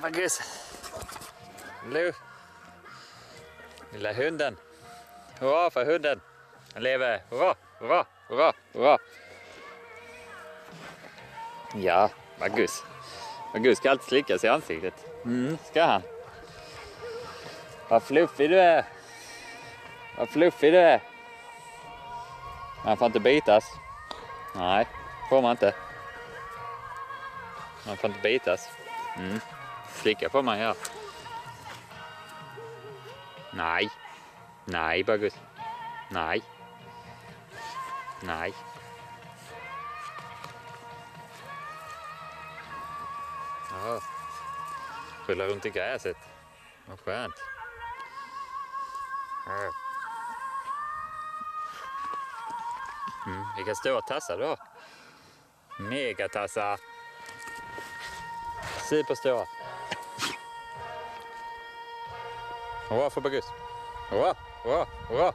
Marcus. Lu. Lilla hunden. Hurra för hunden. Han lever. Hurra, hurra, hurra, hurra. Ja, Marcus. Marcus ska alltid slicka sig i ansiktet. Ska han. Vad fluffig du är. Vad fluffig du är. Man får inte bitas. Nej, får man inte. Man får inte bitas. Slicka får man göra. Nej. Nej, Marcus. Nej. Nej. Ja. Rullar runt i gräset. Vad skönt. Ja. Vilka stora tassar du har. Megatassar. Superstora. Hurra för Marcus. Hurra, hurra, hurra.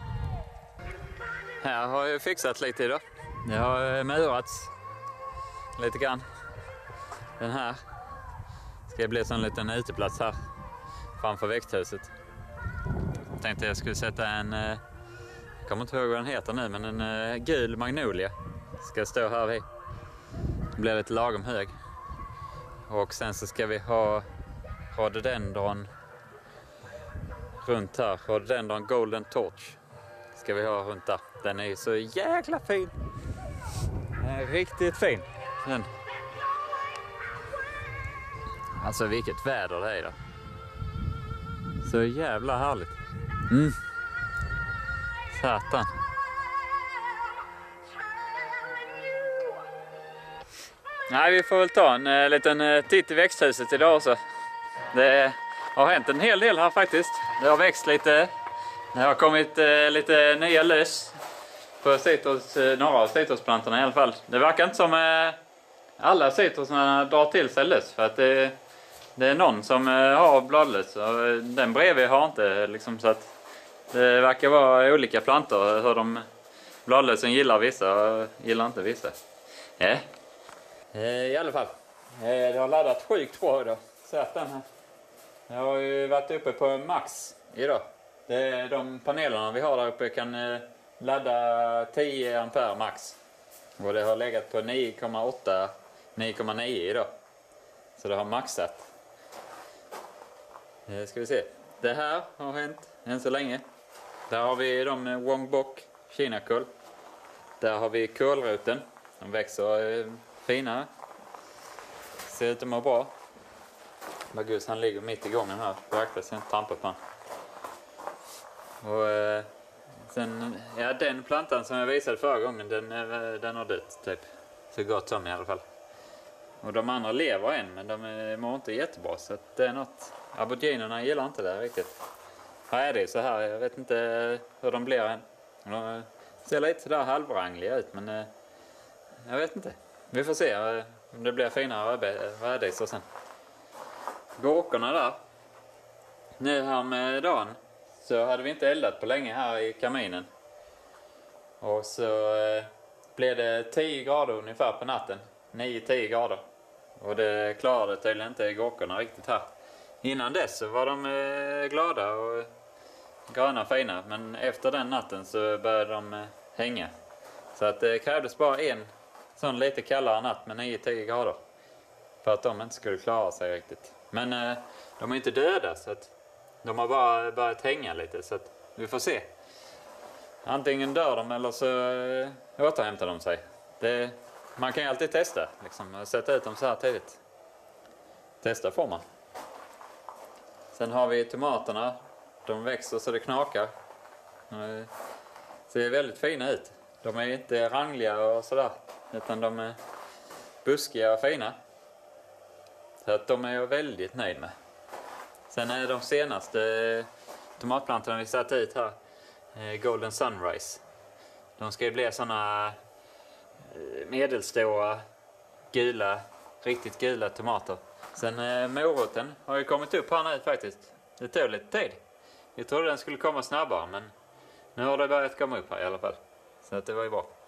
Här har jag fixat lite idag. Det har murats lite grann. Den här ska bli en liten uteplats här framför växthuset. Jag tänkte jag skulle sätta en, jag kommer inte ihåg vad den heter nu, men en gul magnolia ska stå här vid. Det blir lite lagom hög. Och sen så ska vi ha rhododendron runt här. Rhododendron golden torch ska vi ha runt där. Den är ju så jäkla fin. Den är riktigt fin. Den. Alltså vilket väder det är då. Så jävla härligt. Satan. Nej, vi får väl ta en liten titt i växthuset idag också. Det har hänt en hel del här faktiskt. Det har växt lite. Det har kommit lite nya löss på några av citrusplantorna i alla fall. Det verkar inte som alla citrusarna drar till sig löss, för att det är någon som har bladlöss och den bredvid har inte liksom, så att det verkar vara olika plantor hur de bladlösen gillar vissa och gillar inte vissa. Ja. I alla fall. Det har laddat sjukt bra idag. Så att den här. Jag har ju varit uppe på max idag. De panelerna vi har där uppe kan ladda 10 ampere max. Och det har legat på 9,8, 9,9 idag. Så det har maxat. Ska vi se. Det här har hänt än så länge. Där har vi de Wongbok, kinakål. Där har vi kålroten. De växer fina. Ser ut att må bra. Marcus, han ligger mitt i gången här. Verkligen sen trampar på han. Och sen, ja, den plantan som jag visade förra gången, den har dött typ. Så gott som i alla fall. Och de andra lever än, men de mår inte jättebra. Så att det är något. Aboriginerna gillar inte det riktigt. Här är det så här. Jag vet inte hur de blir än. De ser lite sådär halvrangliga ut, men jag vet inte. Vi får se om det blir finare rädisor sen. Gurkorna där. Nu här med dagen så hade vi inte eldat på länge här i kaminen. Och så blev det 10 grader ungefär på natten. 9-10 grader. Och det klarade tydligen inte gurkorna riktigt här. Innan dess så var de glada och gröna och fina. Men efter den natten så började de hänga. Så att det krävdes bara en sån lite kallare natt med 9-10 grader. För att de inte skulle klara sig riktigt. Men de är inte döda, så att de har bara börjat hänga lite. Så att vi får se. Antingen dör de eller så återhämtar de sig. Man kan ju alltid testa. Liksom, sätta ut dem så här tidigt. Testa får man. Sen har vi tomaterna. De växer så det knakar. Ser väldigt fina ut. De är inte rangliga och sådär. Utan de är buskiga och fina. Så att de är jag väldigt nöjd med. Sen är de senaste tomatplantorna vi satt ut här. Golden Sunrise. De ska ju bli sådana medelstora, gula, riktigt gula tomater. Sen moroten har ju kommit upp här nu faktiskt. Det tog lite tid. Jag trodde den skulle komma snabbare, men nu har det börjat komma upp här i alla fall. Så att det var ju bra.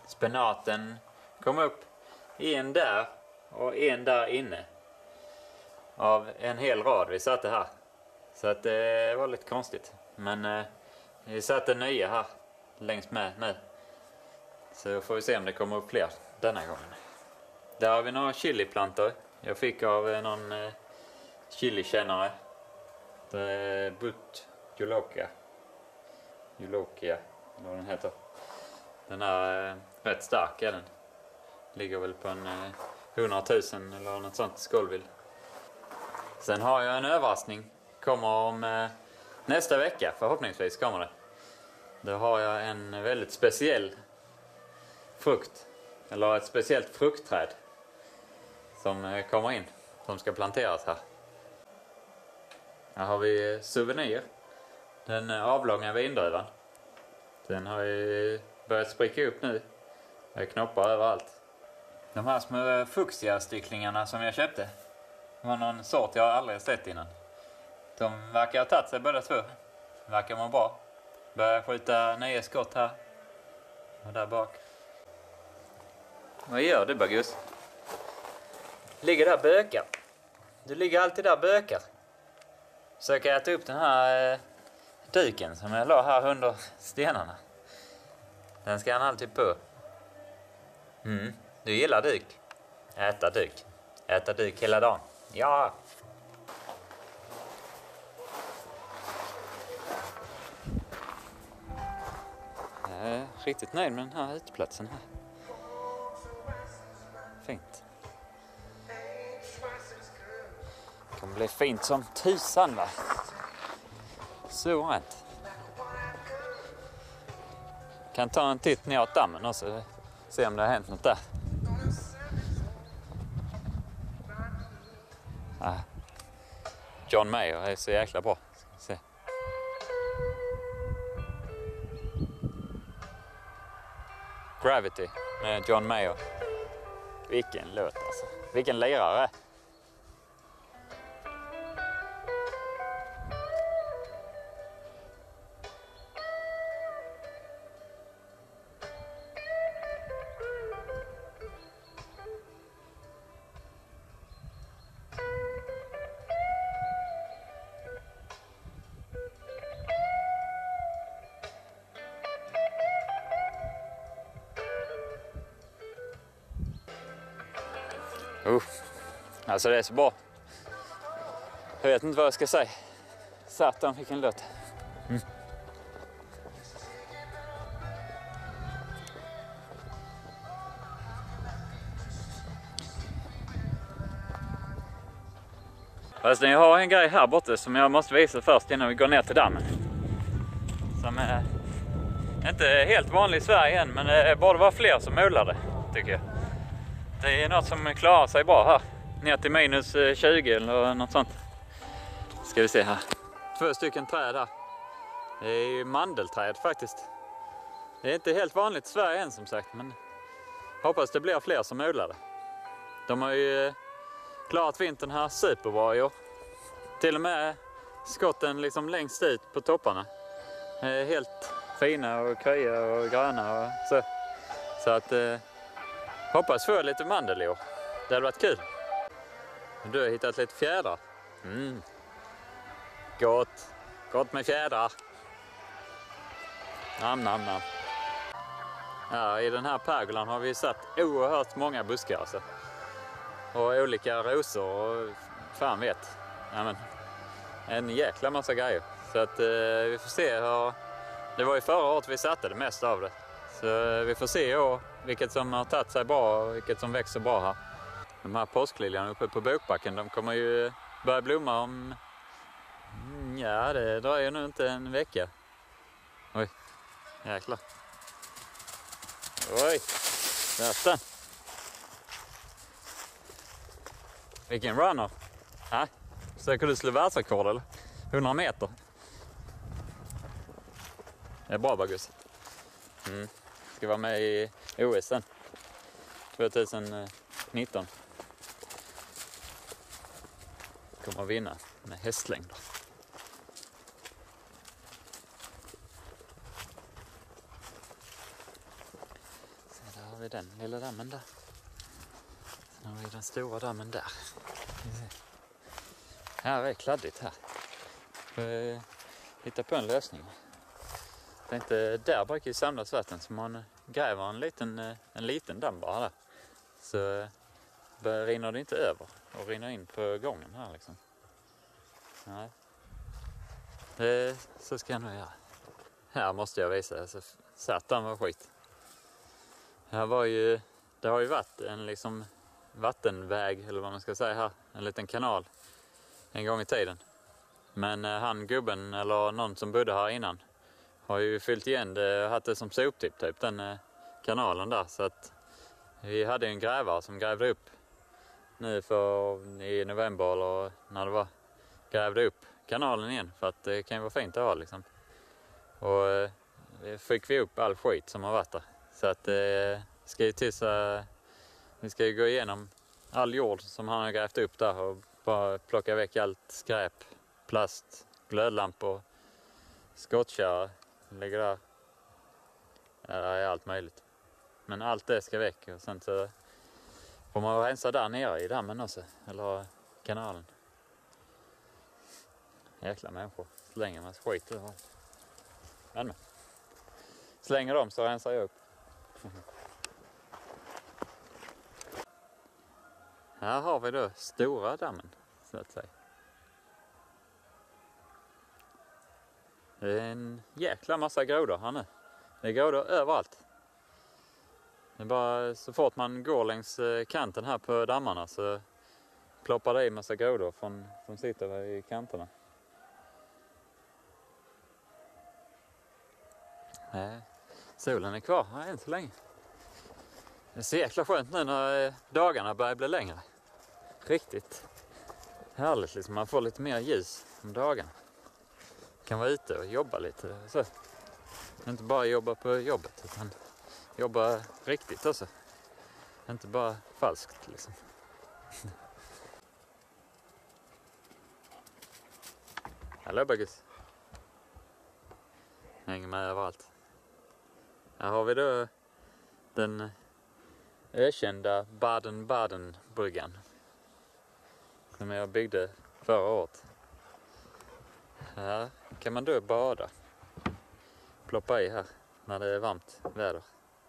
Spenaten kom upp. En där och en där inne. av en hel rad vi satte här. Så att det var lite konstigt. Men vi satte nya här längs med nu. Så får vi se om det kommer upp fler denna gången. Där har vi några chiliplantor. Jag fick av någon chilikännare. Det är But Julokia. Julokia, vad den heter. Den är rätt stark är den. Ligger väl på en 100 000 eller något sånt skolvill. Sen har jag en överraskning. Kommer om nästa vecka, förhoppningsvis kommer det. Då har jag en väldigt speciell frukt. Eller ett speciellt fruktträd. Som kommer in. Som ska planteras här. Här har vi souvenir. Den avlånga vindruvan. Den har ju börjat spricka upp nu. Det är knoppar överallt. De här små fuchsia-stycklingarna som jag köpte. Var någon sort jag aldrig sett innan. De verkar ha tagit sig båda två. Verkar må bra. Börjar skjuta nya skott här. Och där bak. Vad gör du, Bagus? Ligger där bökar. Du ligger alltid där bökar. Försöker äta upp den här duken som jag la här under stenarna. Den ska han alltid på. Du gillar duk. Äta duk. Äta duk hela dagen. Ja. Jag är riktigt nöjd med den här utplatsen här. Fint. Det kommer bli fint som tusan, va? Så rätt. Kan ta en titt ner åt dammen och så se om det har hänt något där. John Mayer är så jäkla bra. Se. Gravity med John Mayer. Vilken låt alltså. Vilken lirare. Alltså det är så bra. Jag vet inte vad jag ska säga. Satan, vilken låt. Alltså, jag har en grej här borta som jag måste visa först innan vi går ner till dammen. Som är inte helt vanlig i Sverige än, men det borde vara fler som odlar det, tycker jag. Det är något som klarar sig bra här. Ner till minus 20 eller något sånt. Ska vi se här. 2 stycken träd här. Det är ju mandelträd faktiskt. Det är inte helt vanligt i Sverige än som sagt. Men hoppas det blir fler som odlar det. De har ju klarat vintern här superbra i år. Till och med skotten liksom längst ut på topparna. Helt fina och krya och gröna och så. Så att hoppas få lite mandel i år. Det hade varit kul. Du har hittat lite fjädrar. Gott. Gott med fjädrar. Nam. Ja, i den här pergolan har vi satt oerhört många buskar alltså. Och olika rosor och fan vet. Ja, men, en jäkla massa grejer. Så att vi får se hur... Det var ju förra året vi satte det mesta av det. Så vi får se vilket som har tagit sig bra och vilket som växer bra här. De här påskliljarna uppe på Bokbacken, de kommer ju börja blomma om... Ja, det dröjer nog inte en vecka. Oj, jäklar. Oj, där. Vilken runner. Ja, söker du slå världsrekord eller? 100 meter. Det är bra, Bagus. Ska vara med i OS sen. 2019. Kommer att vinna med hästlängder. Så där har vi den lilla dammen där. Sen har vi den stora dammen där. Här är kladdigt här. Hitta på en lösning. Tänkte där brukar ju samlas vatten, så man gräver en liten damm bara där. Så rinner det inte över och rinner in på gången här liksom. Nej. Så ska jag nog göra. Här måste jag visa. Alltså, satan var skit. Här var ju, det har ju varit en liksom vattenväg, eller vad man ska säga här. En liten kanal en gång i tiden. Men han gubben eller någon som bodde här innan har ju fyllt igen det och haft det som soptipp typ, den kanalen där. Så att vi hade en grävare som grävde upp nu i november eller när det var, grävde upp kanalen igen för att det kan ju vara fint att ha liksom. Och fick vi upp all skit som har varit där. Så att vi ska ju gå igenom all jord som han har grävt upp där och bara plocka väck allt skräp, plast, glödlampor, skottkärra ligger där. Ja, det är allt möjligt. Men allt det ska väck och sen så får man rensa där nere i dammen också, eller kanalen. Jäkla människor, slänger man skit överallt. Men slänger dem så rensar jag upp. Här har vi då stora dammen, så att säga. Det är en jäkla massa grodor här nu. Det är grodor överallt. Det är bara så fort man går längs kanten här på dammarna så ploppar det i massa grodor som sitter där i kanterna. Solen är kvar här än så länge. Det är så jäkla skönt nu när dagarna börjar bli längre. Riktigt härligt liksom, man får lite mer ljus om dagen. Kan vara ute och jobba lite så. Inte bara jobba på jobbet utan jobba riktigt också. Inte bara falskt liksom. Hallå Bagus. Hänger med överallt. Här har vi då den ökända Baden-Baden-bryggan som jag byggde förra året. Här kan man då bada. Ploppa i här när det är varmt väder.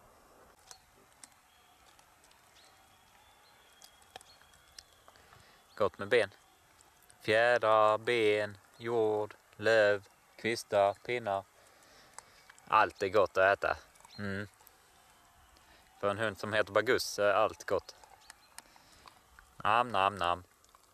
Gott med ben. Fjädrar, ben, jord, löv, kvistar, pinnar. Allt är gott att äta. För en hund som heter Bagus är allt gott. Nam, nam, nam.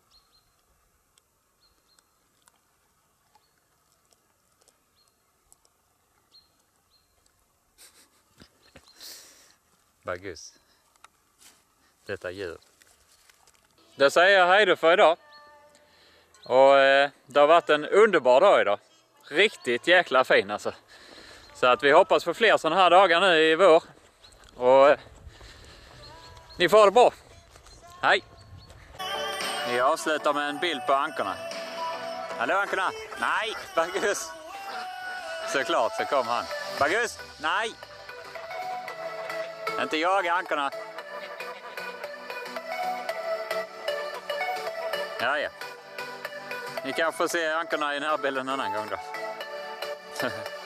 Bagus. Detta djur. Då säger jag hej då för idag. Och det har varit en underbar dag idag. Riktigt jäkla fin alltså. Så att vi hoppas på fler sådana här dagar nu i vår. Och ni får det bra. Hej! Vi avslutar med en bild på ankorna. Hallå ankorna? Nej, Bagus! Såklart så kom han. Bagus! Nej! Inte jaga ankorna. Ja. Ni kan få se ankorna i den här bilden en annan gång då.